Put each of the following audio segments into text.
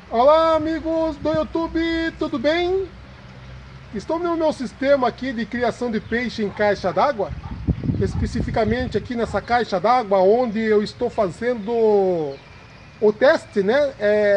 Olá, amigos do YouTube, tudo bem? Estou no meu sistema aqui de criação de peixe em caixa d'água, especificamente aqui nessa caixa d'água onde eu estou fazendo o teste, né,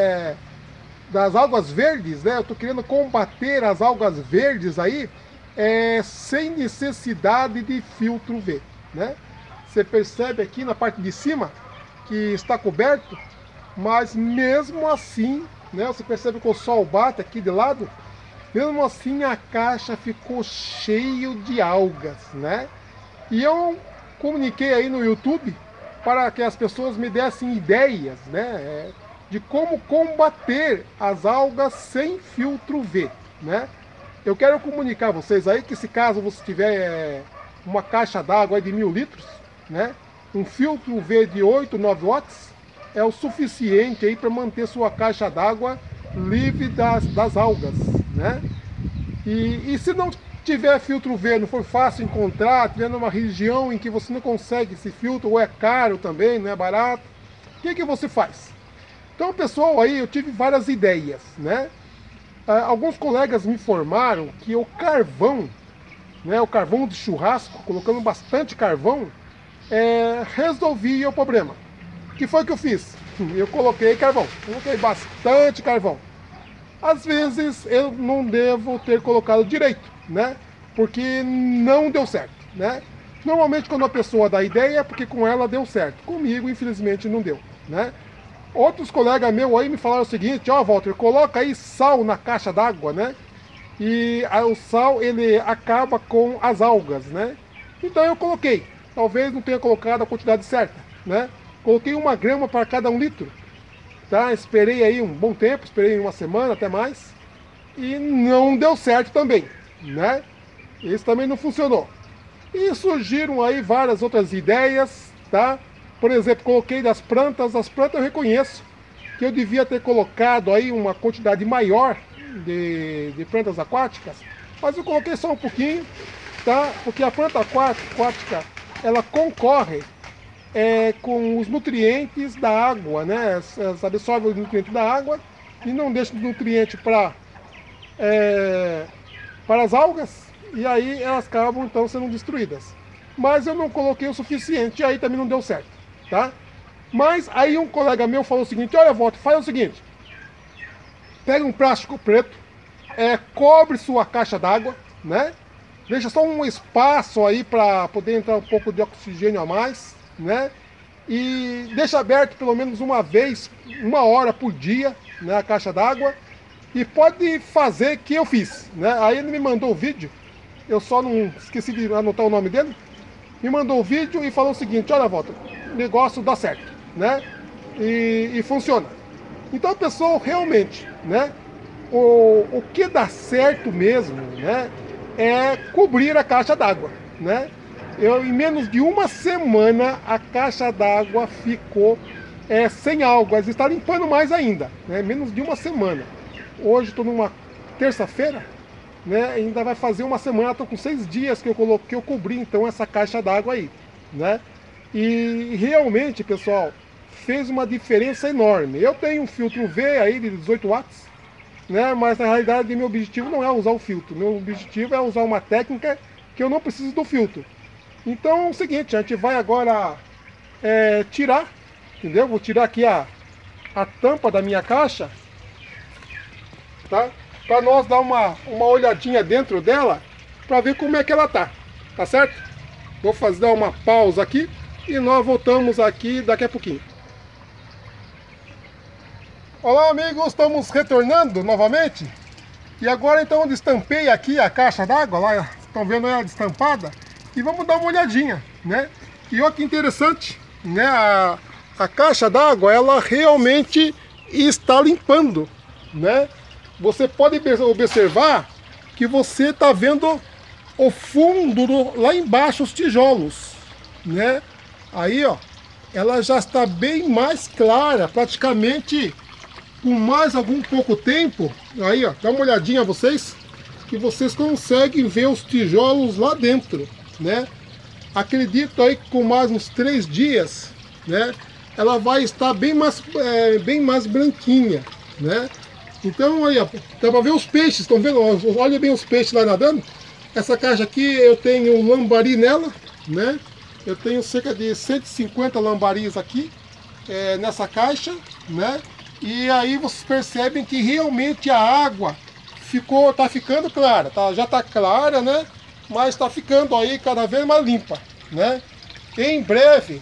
das algas verdes, né? Eu estou querendo combater as algas verdes aí, sem necessidade de filtro V, né? Você percebe aqui na parte de cima que está coberto, mas mesmo assim, né, você percebe que o sol bate aqui de lado, mesmo assim a caixa ficou cheio de algas, né? E eu comuniquei aí no YouTube para que as pessoas me dessem ideias, né, de como combater as algas sem filtro V, né? Eu quero comunicar a vocês aí que se caso você tiver uma caixa d'água de 1000 litros, né, um filtro V de 8, 9 watts é o suficiente aí para manter sua caixa d'água livre das algas, né? E se não tiver filtro V, não for fácil encontrar, tiver numa região em que você não consegue esse filtro, ou é caro também, não é barato, o que você faz? Então, pessoal, aí eu tive várias ideias, né? Alguns colegas me informaram que o carvão, né, o carvão de churrasco, colocando bastante carvão, resolvia o problema. O que foi que eu fiz? Eu coloquei carvão, coloquei bastante carvão. Às vezes eu não devo ter colocado direito, né? Porque não deu certo, né? Normalmente quando a pessoa dá ideia é porque com ela deu certo. Comigo, infelizmente, não deu, né? Outros colegas meus aí me falaram o seguinte: ó, Walter, coloca aí sal na caixa d'água, né? E o sal, ele acaba com as algas, né? Então eu coloquei. Talvez não tenha colocado a quantidade certa, né? Coloquei 1 grama para cada 1 litro. Tá? Esperei aí um bom tempo, esperei uma semana até mais, e não deu certo também, né? Isso também não funcionou. E surgiram aí várias outras ideias, tá? Por exemplo, coloquei das plantas, as plantas eu reconheço que eu devia ter colocado aí uma quantidade maior de plantas aquáticas, mas eu coloquei só um pouquinho, tá? Porque a planta aquática, ela concorre com os nutrientes da água, né? Elas absorvem os nutrientes da água e não deixam nutriente para as algas, e aí elas acabam então sendo destruídas. Mas eu não coloquei o suficiente e aí também não deu certo, tá? Mas aí um colega meu falou o seguinte: olha, Walter, faz o seguinte, pega um plástico preto, cobre sua caixa d'água, né? Deixa só um espaço aí para poder entrar um pouco de oxigênio a mais, né? E deixa aberto pelo menos uma vez, 1 hora por dia, né, a caixa d'água. E pode fazer que eu fiz, né? Aí ele me mandou o vídeo, eu só não esqueci de anotar o nome dele. Me mandou o vídeo e falou o seguinte: olha, Walter, o negócio dá certo, né? E funciona. Então, pessoal, realmente, né, o que dá certo mesmo, né, é cobrir a caixa d'água, né? Em menos de uma semana a caixa d'água ficou sem algas, está limpando mais ainda, né? Menos de uma semana. Hoje estou numa terça-feira, né? Ainda vai fazer uma semana, estou com 6 dias que eu cobri então essa caixa d'água aí, né? E realmente, pessoal, fez uma diferença enorme. Eu tenho um filtro V aí de 18 watts, né? Mas na realidade meu objetivo não é usar o filtro, meu objetivo é usar uma técnica que eu não preciso do filtro. Então é o seguinte, a gente vai agora tirar, entendeu? Vou tirar aqui a tampa da minha caixa, tá? Para nós dar uma olhadinha dentro dela, para ver como é que ela tá certo? Vou dar uma pausa aqui e nós voltamos aqui daqui a pouquinho. Olá, amigos, estamos retornando novamente. E agora então eu destampei aqui a caixa d'água, lá estão vendo ela destampada, e vamos dar uma olhadinha, né? E olha que interessante, né? A caixa d'água, ela realmente está limpando, né? Você pode observar que você está vendo o fundo lá embaixo, os tijolos, né? Aí, ó, ela já está bem mais clara, praticamente com mais algum pouco tempo. Aí, ó, dá uma olhadinha vocês, que vocês conseguem ver os tijolos lá dentro, né? Acredito aí que com mais uns 3 dias, né, ela vai estar bem mais branquinha, né? Então aí, ó, dá pra ver os peixes, estão vendo? Olha bem os peixes lá nadando. Essa caixa aqui eu tenho um lambari nela, né? Eu tenho cerca de 150 lambaris aqui nessa caixa, né? E aí vocês percebem que realmente a água tá ficando clara, tá? Já tá clara, né? Mas tá ficando aí cada vez mais limpa, né? Em breve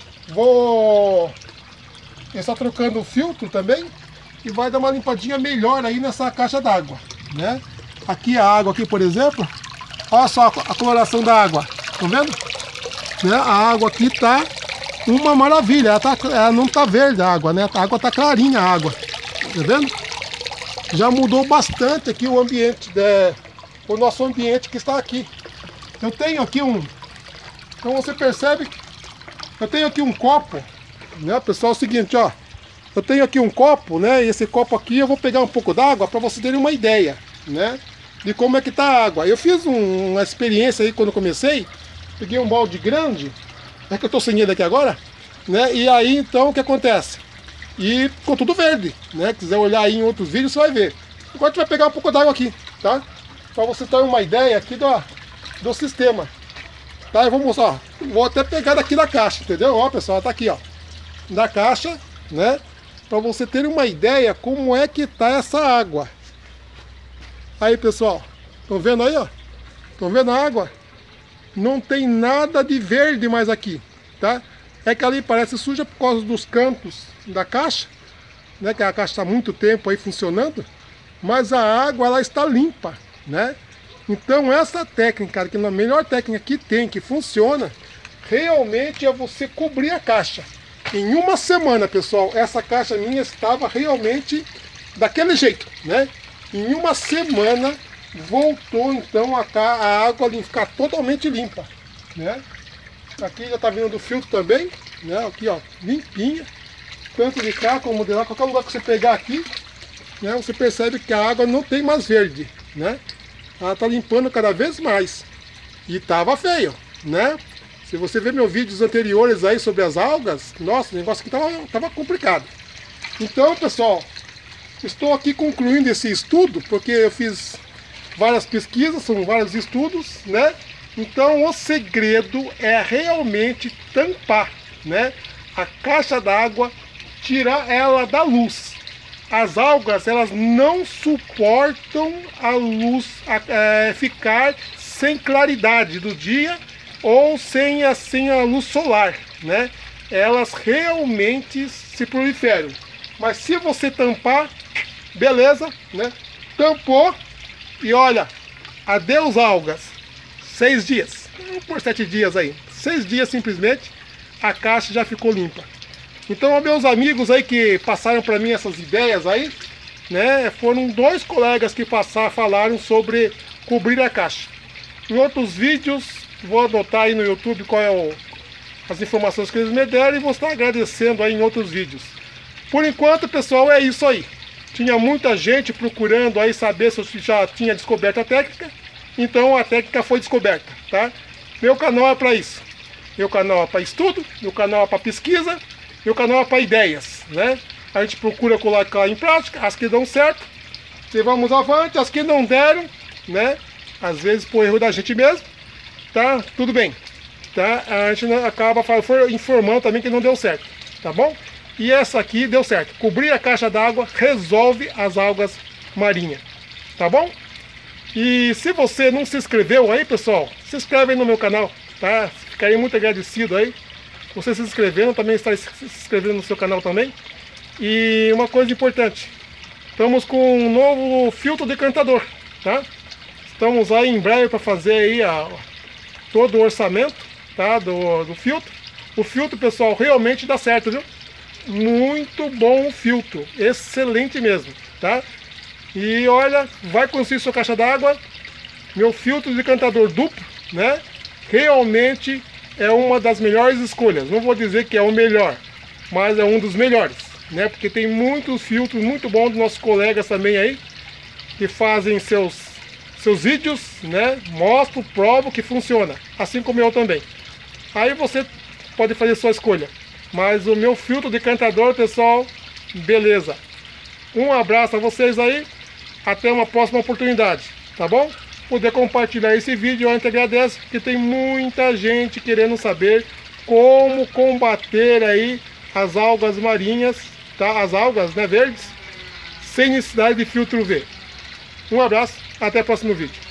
vou estar trocando o filtro também e vai dar uma limpadinha melhor aí nessa caixa d'água, né? Aqui a água aqui, por exemplo, olha só a coloração da água, estão vendo? Né? A água aqui tá uma maravilha, ela não tá verde a água, né? A água tá clarinha a água, tá vendo? Já mudou bastante aqui o ambiente, o nosso ambiente que está aqui. Eu tenho aqui então você percebe, eu tenho aqui um copo, né, pessoal? É o seguinte, ó, eu tenho aqui um copo, né? E esse copo aqui eu vou pegar um pouco d'água para vocês terem uma ideia, né? De como é que tá a água. Eu fiz uma experiência aí quando comecei, peguei um balde grande, é que eu tô sem ele aqui agora, né? E aí então o que acontece? E ficou tudo verde, né? Quiser olhar aí em outros vídeos, você vai ver. Agora a gente vai pegar um pouco d'água aqui, tá? Para você ter uma ideia aqui do sistema. Tá? Eu vou mostrar, ó. Vou até pegar daqui da caixa, entendeu? Ó, pessoal, tá aqui, ó. Da caixa, né? Para você ter uma ideia como é que tá essa água. Aí, pessoal, estão vendo aí, ó? Estão vendo a água? Não tem nada de verde mais aqui, tá? É que ali parece suja por causa dos cantos da caixa, né? Que a caixa está há muito tempo aí funcionando, mas a água ela está limpa, né? Então essa técnica, que é a melhor técnica que tem, que funciona, realmente é você cobrir a caixa. Em uma semana, pessoal, essa caixa minha estava realmente daquele jeito, né? Em uma semana voltou então a água a ficar totalmente limpa, né? Aqui já tá vindo do filtro também, né? Aqui, ó, limpinha, tanto de cá como de lá, qualquer lugar que você pegar aqui, né? Você percebe que a água não tem mais verde, né? Ela tá limpando cada vez mais e tava feio, né? Se você ver meus vídeos anteriores aí sobre as algas, nossa, o negócio aqui tava complicado. Então, pessoal, estou aqui concluindo esse estudo, porque eu fiz várias pesquisas, são vários estudos, né? Então o segredo é realmente tampar, né? A caixa d'água, tirar ela da luz. As algas, elas não suportam a luz, ficar sem claridade do dia ou sem a luz solar, né? Elas realmente se proliferam. Mas se você tampar, beleza, né? Tampou e olha, adeus algas. 6 dias, por 7 dias aí, 6 dias simplesmente, a caixa já ficou limpa. Então, meus amigos aí que passaram para mim essas ideias aí, né, foram 2 colegas que falaram sobre cobrir a caixa. Em outros vídeos, vou anotar aí no YouTube qual é as informações que eles me deram e vou estar agradecendo aí em outros vídeos. Por enquanto, pessoal, é isso aí. Tinha muita gente procurando aí saber se eu já tinha descoberto a técnica. Então a técnica foi descoberta, tá? Meu canal é para isso. Meu canal é para estudo, meu canal é para pesquisa, meu canal é para ideias, né? A gente procura colocar em prática, as que dão certo, levamos avante, as que não deram, né? Às vezes por erro da gente mesmo, tá? Tudo bem, tá? A gente acaba informando também que não deu certo, tá bom? E essa aqui deu certo. Cobrir a caixa d'água resolve as algas marinhas, tá bom? E se você não se inscreveu aí, pessoal, se inscreve aí no meu canal, tá? Ficaria muito agradecido aí. Você se inscrevendo, também está se inscrevendo no seu canal também. E uma coisa importante, estamos com um novo filtro decantador, tá? Estamos aí em breve para fazer aí todo o orçamento, tá? Do filtro. O filtro, pessoal, realmente dá certo, viu? Muito bom o filtro, excelente mesmo, tá? E olha, vai conseguir sua caixa d'água, meu filtro decantador duplo, né? Realmente é uma das melhores escolhas. Não vou dizer que é o melhor, mas é um dos melhores, né? Porque tem muitos filtros muito bons dos nossos colegas também aí, que fazem seus vídeos, né? Mostro, provo que funciona, assim como eu também. Aí você pode fazer sua escolha. Mas o meu filtro decantador, pessoal, beleza. Um abraço a vocês aí, até uma próxima oportunidade, tá bom? Poder compartilhar esse vídeo, eu te agradeço, porque tem muita gente querendo saber como combater aí as algas marinhas, tá? As algas, né, verdes, sem necessidade de filtro UV. Um abraço, até o próximo vídeo.